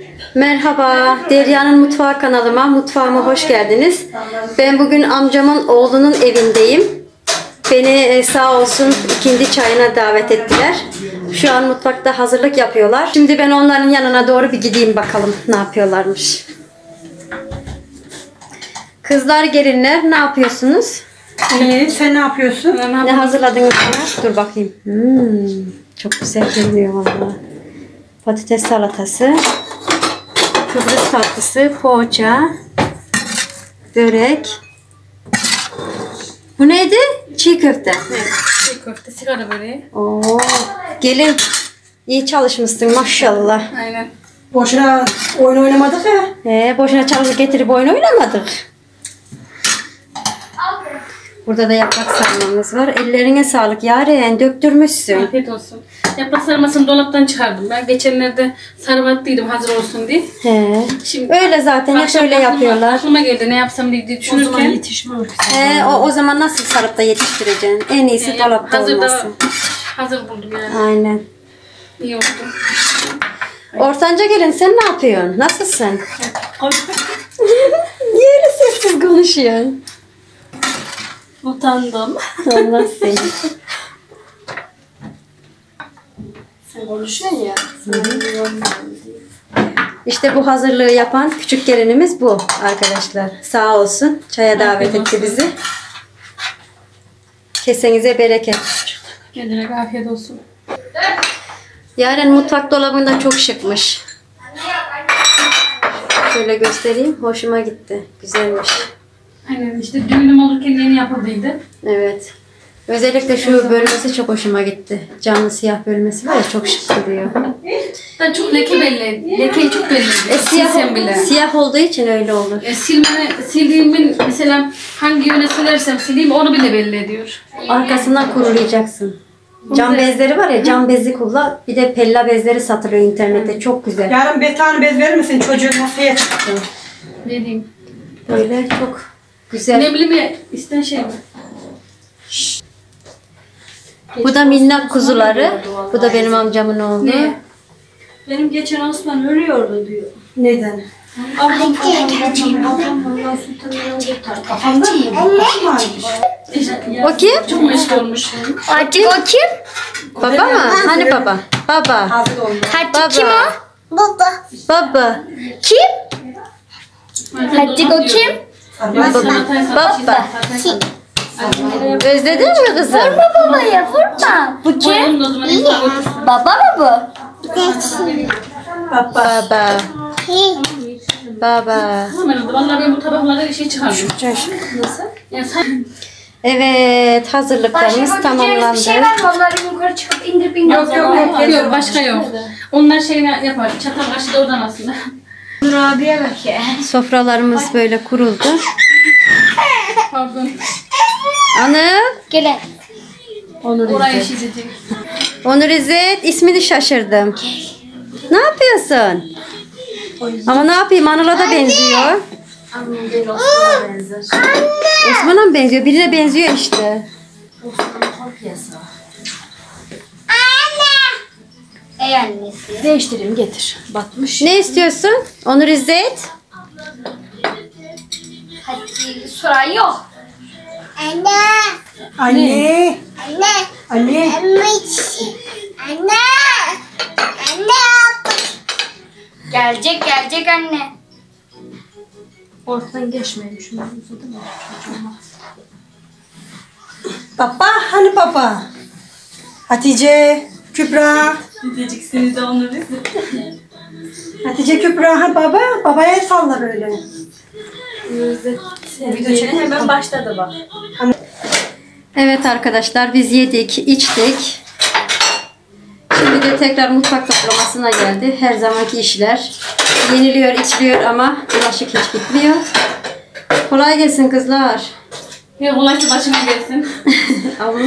Merhaba, Derya'nın Mutfağı kanalıma, mutfağıma hoş geldiniz. Ben bugün amcamın oğlunun evindeyim. Beni sağ olsun ikindi çayına davet ettiler. Şu an mutfakta hazırlık yapıyorlar. Şimdi ben onların yanına doğru bir gideyim bakalım ne yapıyorlarmış. Kızlar, gelinler ne yapıyorsunuz? Sen ne yapıyorsun? Ne hazırladınız bana? Dur bakayım. Çok güzel görünüyor vallahi. Patates salatası, Kıbrıs tatlısı, poğaça, börek. Bu neydi? Çiğ köfte. Evet, çiğ köfte, sigara böreği. Oo, gelin. İyi çalışmışsın maşallah. Aynen. Boşuna oyun oynamadık ya. Boşuna çalışıp getirip oyun oynamadık. Burada da yaprak sarmamız var. Ellerine sağlık Yaren. Döktürmüşsün. Afiyet olsun. Yaprak sarmasını dolaptan çıkardım. Ben geçenlerde sarıp attıydım hazır olsun diye. Şimdi Öyle zaten hep akşam öyle yapıyorlar. Aklıma geldi ne yapsam diye düşünürken. O zaman yetişmiyor. O zaman nasıl sarıp da yetiştireceksin? En iyisi dolapta olması. Hazır buldum yani. Aynen. İyi oldu. Ortanca gelin, sen ne yapıyorsun? Nasılsın? Niye öyle sessiz konuşuyorsun? Utandım. Allah seni. Sen konuşuyorsun ya. İşte bu hazırlığı yapan küçük gelinimiz bu arkadaşlar. Sağ olsun. Çaya davet etti bizi. Kesenize bereket. Kendine afiyet olsun. Yaren mutfak dolabında çok şıkmış. Şöyle göstereyim. Hoşuma gitti. Güzelmiş. Aynen işte düğünüm olurken yeni yapıldıydı. Evet. Özellikle şu bölmesi çok hoşuma gitti. Camlı siyah bölmesi var ya, çok şık duruyor. Ben çok leke belli. Lekeyi çok belli. Siyah, bile. siyah olduğu için öyle olur. Sildiğimin mesela hangi yöne silersem sileyim onu bile belli ediyor. Arkasından kurulayacaksın. Cam bezleri var ya, cam bezi kullan. Bir de pella bezleri satılıyor internette. Çok güzel. Yarın bir tane bez verir misin? Çocuğun masaya çıktı. Vereyim. Böyle çok güzel. Nemli mi? İsten şey mi? Bu da minnak kuzuları. Bu da benim amcamın oğlu. Ne? Benim geçen Osman ölüyordu diyor. Neden? Ablam vallahi sultanından kurtardı. Kafamda mı? Kafam varmış. O kim? Çok meşgul olmuş. Artık o kim? Baba mı? Hani baba? Baba. Hazır oldu. Baba. Kim o? Baba. Kim? Hadi o kim? Baba. Özledin mi kızım? Babaya vurma. Bu kim? Baba mı bu? Baba. Baba. Vallahi ben bu tabaklara şey çıkardım. Nasıl? Ya sen... Evet, hazırlıklarımız tamamlandı. Bir şey var mı? Onları yukarı çıkıp indirip Yok başka yok. Onlar şeyler yapar. Çatal kaşı da oradan aslında. Dur abiye bak ya. Sofralarımız böyle kuruldu. Pardon. Anı. Gel. Orayı şişecek. Onur İzzet, ismini şaşırdım. Ne yapıyorsun? Ama ne yapayım, Anıl'a da benziyor. Osman'a mı benziyor? Birine benziyor işte. Ey annesi. Değiştireyim getir. Batmış. Ne istiyorsun? Onur İzzet. Hadi soran yok. Anne. Anne. Anne. Gelecek anne. Ortadan geçmeyin. Şunu uzadı mı? Baba. Hani baba? Hatice. Kübra. Diyeceksiniz de onları. Hatice, Kübra. Ha baba. Babaya salla böyle. Video çekin. Hemen başladı bak. Evet arkadaşlar, biz yedik, içtik. Şimdi de tekrar mutfak toplamasına geldi. Her zamanki işler. Yeniliyor, içiliyor ama bulaşık hiç bitmiyor. Kolay gelsin kızlar. Ya kolaysa başına gelsin. Alın.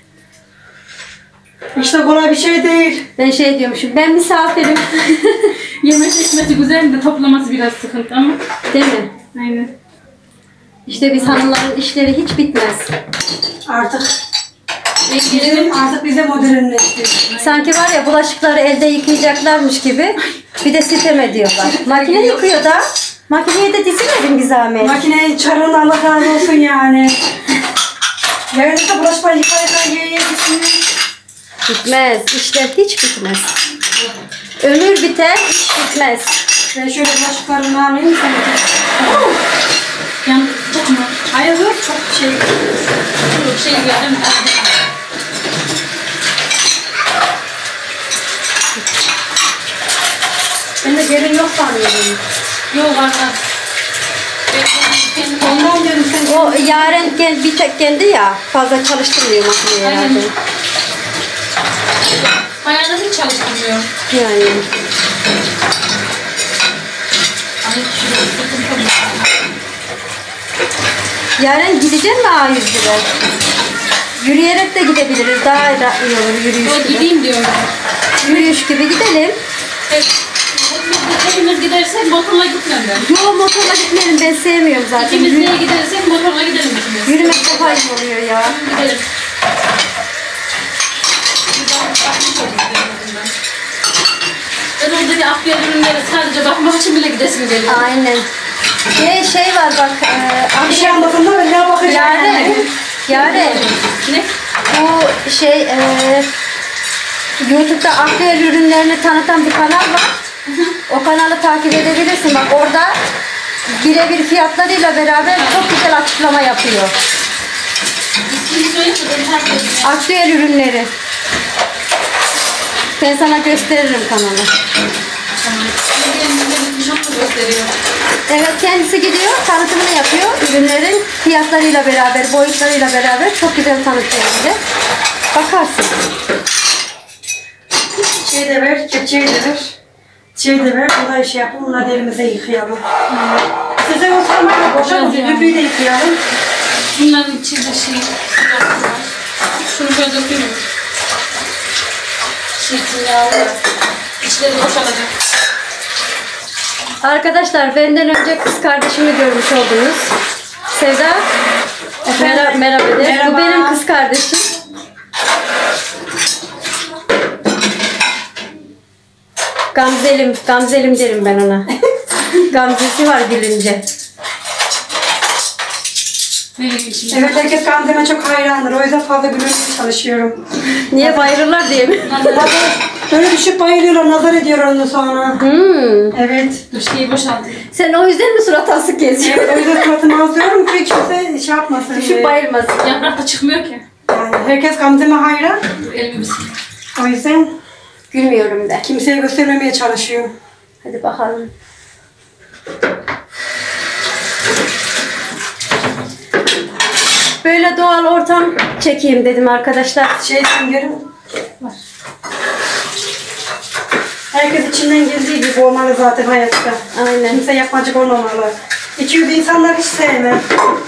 İşte kolay bir şey değil. Ben şey diyormuşum, ben misafirim. Yemek ekmesi güzel de toplaması biraz sıkıntı ama. Değil mi? Aynen. İşte biz hanımların işleri hiç bitmez. Artık Artık bize modernleşti. Sanki var ya bulaşıkları elde yıkayacaklarmış gibi bir de sitem ediyorlar. Makine yıkıyor da. Makineye de dizilmedin bir zahmet. Makineyi çarın Allah razı olsun yani. Yarın da bulaşıklar yıkarken gitsin. Bitmez. İşler hiç bitmez. Ömür biter, iş bitmez. Ben şöyle bulaşıklarımı alayım sen de. Yan tutma. Hayır dur çok şey. Çok şey gördüm. Ben de gelin yok sanıyorum. Yok var. Kendim Ondan diyorum sen. O Yaren bir tek kendi ya. Fazla çalıştırmıyor makineyi herhalde. Aynen. Bayağı da hiç çalışmıyor. Yani. Ay şurada sıkıntı var. Yaren gidecek mi A101'e? Yürüyerek de gidebiliriz. Daha iyi olur yürüyüş O gibi. gideyim diyorum. Yürüyüş gibi gidelim. Evet. Hepimiz gidersek motorla gitmem ben. Yo motorla gitmeyelim ben sevmiyorum zaten. İkimiz neye gidersek motorla gidelim ikimiz. Yürümek daha iyi oluyor ya. Gidelim. Ben oradaki afya ürünlere sadece bakmak için bile gidesim geliyor. Aynen. Şey var bak. Bir şey anlatın da ben ne bakacağım. Yaren. Ne? Bu YouTube'da aktüel ürünlerini tanıtan bir kanal var. O kanalı takip edebilirsin. Bak orada birebir fiyatlarıyla beraber çok güzel açıklama yapıyor. İsmini söyle de ben takip edeyim. Aktüel ürünleri. Ben sana gösteririm kanalı. Gösteriyor. Evet kendisi gidiyor, tanıtımını yapıyor. Ürünlerin fiyatlarıyla beraber, boyutlarıyla beraber çok güzel tanıtıyor bize. Bakarsın. Şey de ver, kepçeyi de ver. Şey de ver, bunlar şey yapın, bunları elimize yıkayalım. Size o sarmayla boşalın, düdüğü de yıkayalım. Bunların içinde şey var. Şunu böyle döküyorum. Zeytinyağlı. İçleri boşalacak. Arkadaşlar benden önce kız kardeşimi görmüş oldunuz. Sevda. Merhaba de. Merhaba. Bu benim kız kardeşim. Gamzelim derim ben ona. Gamzesi var gülünce. Evet, herkes Gamze'me çok hayrandır. O yüzden fazla gülmeye çalışıyorum. Niye bayılırlar diye mi? Böyle düşüp bayılıyorlar, nazar ediyor onu sonra. Evet. Dur şeyi boşaltayım. Sen o yüzden mi surat asık geziyorsun? Evet, o yüzden suratımı azlıyorum ki kimse şey yapmasın. Düşüp bayılmasın. Yaprak da çıkmıyor ki. Yani herkes Gamze'me hayran. Dur elimi bir sileyim. O yüzden Gülmüyorum de. kimseye göstermemeye çalışıyorum. Hadi bakalım. Böyle doğal ortam çekeyim dedim arkadaşlar. Şey Sünger'in var. Herkes içinden geldiği gibi olmalı zaten hayatta. Aynen. Kimse yapmacık olmamalı. 200 insanlar hiç sevmem.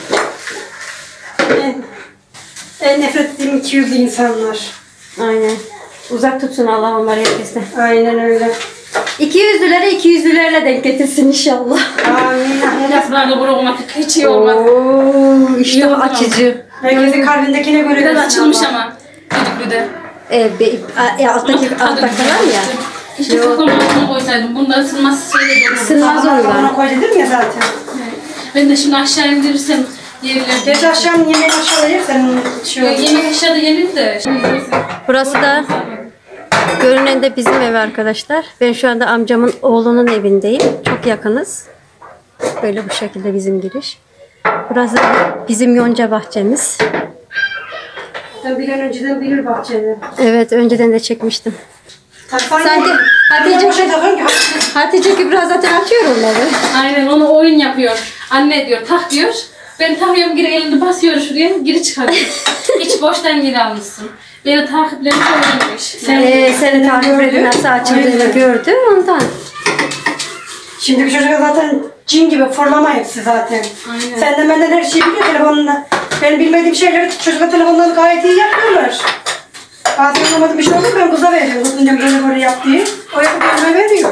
En nefret ettiğim 200 insanlar. Aynen. Uzak tutsun Allah onları herkesten. Aynen öyle. 200'lüleri denk getirsin inşallah. Amin. Yaprağı da bırakmak hiç iyi olmadı. Oo, işte İyi o oldu. açıcı. Herkesin kalbindekine göre Biraz versin açılmış Allah. ama. Düdüklü de. Alttaki var ya. İşte Yok. kaklamasını koysaydım. Bunda ısınması şeyle durur. Isınmaz Ona ondan. koy dedim ya zaten. Ben de şimdi aşağı indirirsem yiyebilirim. Geç akşam yemeğini aşağıda yersen şey olur. Yemek aşağıda yenir de. Şimdi Burası da görünen de bizim ev arkadaşlar. Ben şu anda amcamın oğlunun evindeyim. Çok yakınız. Böyle bu şekilde bizim giriş. Burası bizim yonca bahçemiz. Ben bir an önceden bilir bahçeni. Evet önceden de çekmiştim. Sanki Hatice Kübra zaten açıyor onları. aynen onu oyun yapıyor. Anne diyor tak diyor. Ben takıyorum geri elini basıyor şuraya geri çıkarıyor. Hiç boştan geri almışsın. Beni takiplemiş oynamış. Seni takip edip nasıl açıldığını gördü ondan. Şimdiki çocuklar zaten cin gibi fırlama hepsi zaten. Aynen. Sen de benden her şeyi biliyor telefonunda. Ben bilmediğim şeyleri çocuklar telefonları gayet iyi yapıyorlar. Bazen anlamadığım bir şey olur ben kıza veriyorum. Kızınca böyle yap diye. O yapıp önüme veriyor.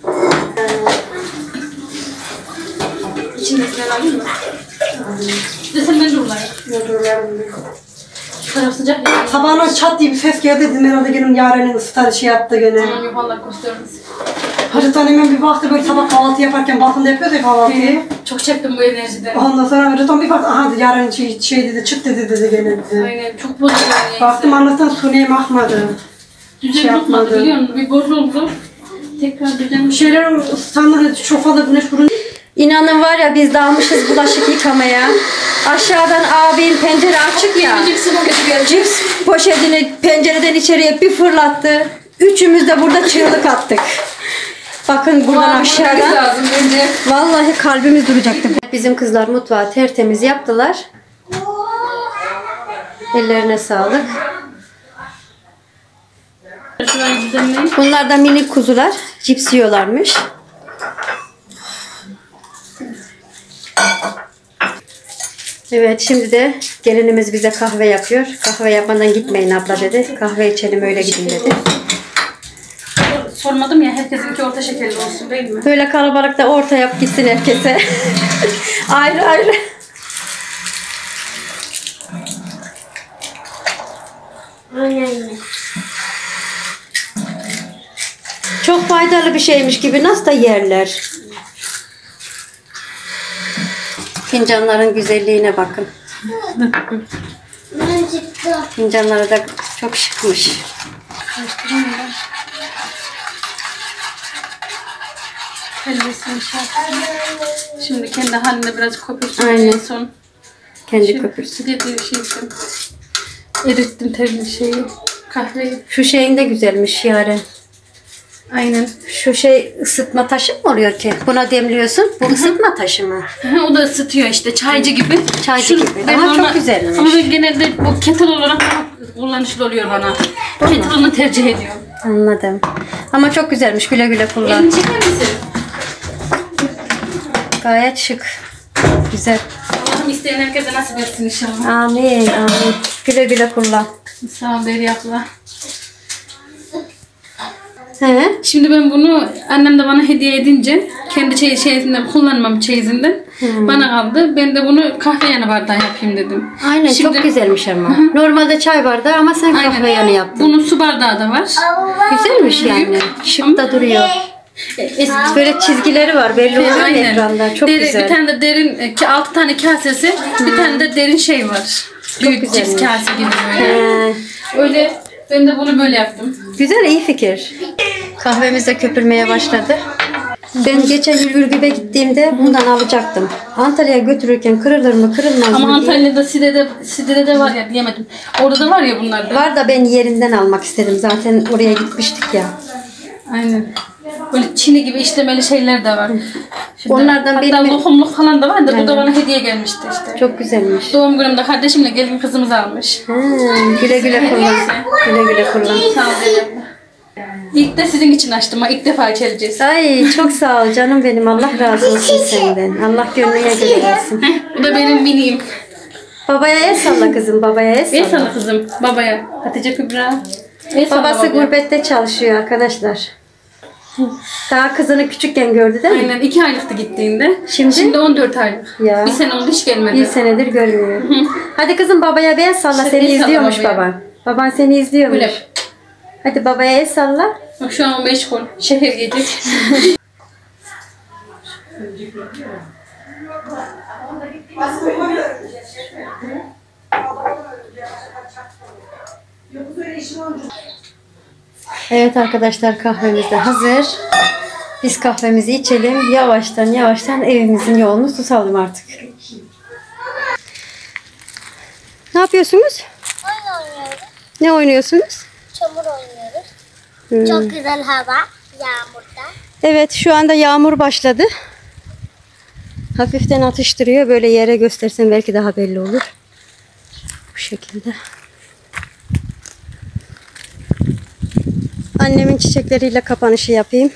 İçindesinden alayım mı? İstesem ben de bulayım. Şu taraf sıcak ya. Sabahına çat diye bir ses geldi dedim herhalde benim Yaren'in ısıtarı şey yaptı gene. Aman yok Allah göstermez. Hacı'dan hemen bir baktı böyle sabah kahvaltı yaparken balkonda yapıyordu ya kahvaltıyı. Çok çektim bu enerjiden. Ondan sonra Hacı'dan bir baktı aha dedi Yaren şey dedi çık dedi gene dedi. Aynen çok bozuldu yani. Baktım anlatan Suniye'm akmadı. Düzen şey tutmadı yapmadı. biliyor musun? Bir bozuldu. Tekrar düzen Bir şeyler ısıtanlar çok fazla güneş vurunca. İnanın var ya biz dalmışız bulaşık yıkamaya. Aşağıdan abim pencere açık ya. Cips poşetini pencereden içeriye bir fırlattı. Üçümüz de burada çığlık attık. Bakın buradan aşağıdan. lazım bence. Vallahi kalbimiz duracaktı. Bizim kızlar mutfağı tertemiz yaptılar. Ellerine sağlık. Şurayı düzenleyin. Bunlar da minik kuzular. Cips yiyorlarmış. Evet şimdi de gelinimiz bize kahve yapıyor. Kahve yapmadan gitmeyin abla dedi. Kahve içelim öyle gidin dedi. Sormadım ya herkesinki orta şekerli olsun değil mi? Böyle kalabalıkta orta yap gitsin herkese. Ayrı ayrı. Çok faydalı bir şeymiş gibi nasıl da yerler. Fincanların güzelliğine bakın. Fincanları da çok şıkmış. Kendisini Şimdi kendi haline biraz köpürsün. Aynen. En son. Kendi köpürsün. Dediğim şeysin. Erittim terli şeyi. Kahveyi. Şu şeyin de güzelmiş Yaren. Aynen. Şu şey ısıtma taşı mı oluyor ki? Buna demliyorsun. Bu ısıtma taşı mı? O da ısıtıyor işte çaycı gibi. Çaycı gibi. ben Ama çok güzelmiş. Ama ben genelde bu kettle olarak daha kullanışlı oluyor bana. Kettle'ını tercih ediyorum. Anladım. Ama çok güzelmiş. Güle güle kullan. Elini çeker misin? Gayet şık. Güzel. Allah'ım isteyen herkese nasip etsin inşallah. Amin. Amin. Güle güle kullan. Sağ ol Beri abla. He? Şimdi ben bunu annem de bana hediye edince kendi çeyizinden kullanmam çeyizinden bana kaldı. Ben de bunu kahve yanı bardağı yapayım dedim. Aynen Şimdi- çok güzelmiş ama. Normalde çay bardağı ama sen kahve yanı yaptın. Bunun su bardağı da var. Güzelmiş yani. Şık da duruyor. Böyle çizgileri var belli oluyor mu ekranda. Çok Bir güzel. tane de derin 6 tane kasesi, bir tane de derin şey var. Büyük cips güzelmiş. kase gibi böyle. He. Öyle ben de bunu böyle yaptım. Güzel, iyi fikir. Kahvemiz de köpürmeye başladı. Ben geçen yıl Ürgüp'e gittiğimde bundan alacaktım. Antalya'ya götürürken kırılır mı kırılmaz Ama mı diye. Antalya'da Side'de de var ya diyemedim. Orada da var ya bunlar da. Var da ben yerinden almak istedim. Zaten oraya gitmiştik ya. Aynen. Böyle çini gibi işlemeli şeyler de var. Onlardan hatta benim- lokumluk falan da var da bu da bana hediye gelmişti işte. Çok güzelmiş. Doğum günümde kardeşimle gelin kızımız almış. Güle güle kullan. Güle güle kullan. Sağ ol Zeynep. İlk de sizin için açtım. İlk defa içeceğiz. Ay çok sağ ol canım benim. Allah razı olsun senden. Allah gönlüne göre versin. Bu da benim miniğim. Babaya el salla kızım. Babaya el El salla. sana kızım. Babaya. Hatice Kübra. El salla Babası babaya. gurbette çalışıyor arkadaşlar. Daha kızını küçükken gördü değil mi? Aynen 2 aylıktı gittiğinde. Şimdi? Şimdi 14 aylık. Ya. Bir sene oldu hiç gelmedi. Bir senedir görmüyor. Hadi kızım babaya bir el salla. İşte Seni el salla izliyormuş babaya. baban. Baban seni izliyormuş. Böyle. Hadi babaya el salla. Bak şu an o meşgul. Şeker yiyecek. Evet arkadaşlar kahvemiz de hazır. Biz kahvemizi içelim. Yavaştan yavaştan evimizin yolunu tutalım artık. Ne yapıyorsunuz? Oyun oynuyoruz. Ne oynuyorsunuz? Çamur oynuyoruz. Çok güzel hava. Yağmurda. Evet şu anda yağmur başladı. Hafiften atıştırıyor. Böyle yere göstersem belki daha belli olur. Bu şekilde. Annemin çiçekleriyle kapanışı yapayım.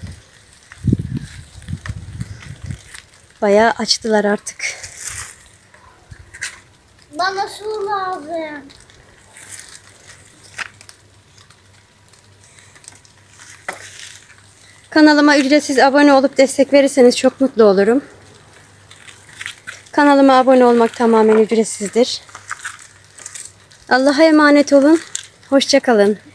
Bayağı açtılar artık. Bana su lazım. Kanalıma ücretsiz abone olup destek verirseniz çok mutlu olurum. Kanalıma abone olmak tamamen ücretsizdir. Allah'a emanet olun. Hoşça kalın.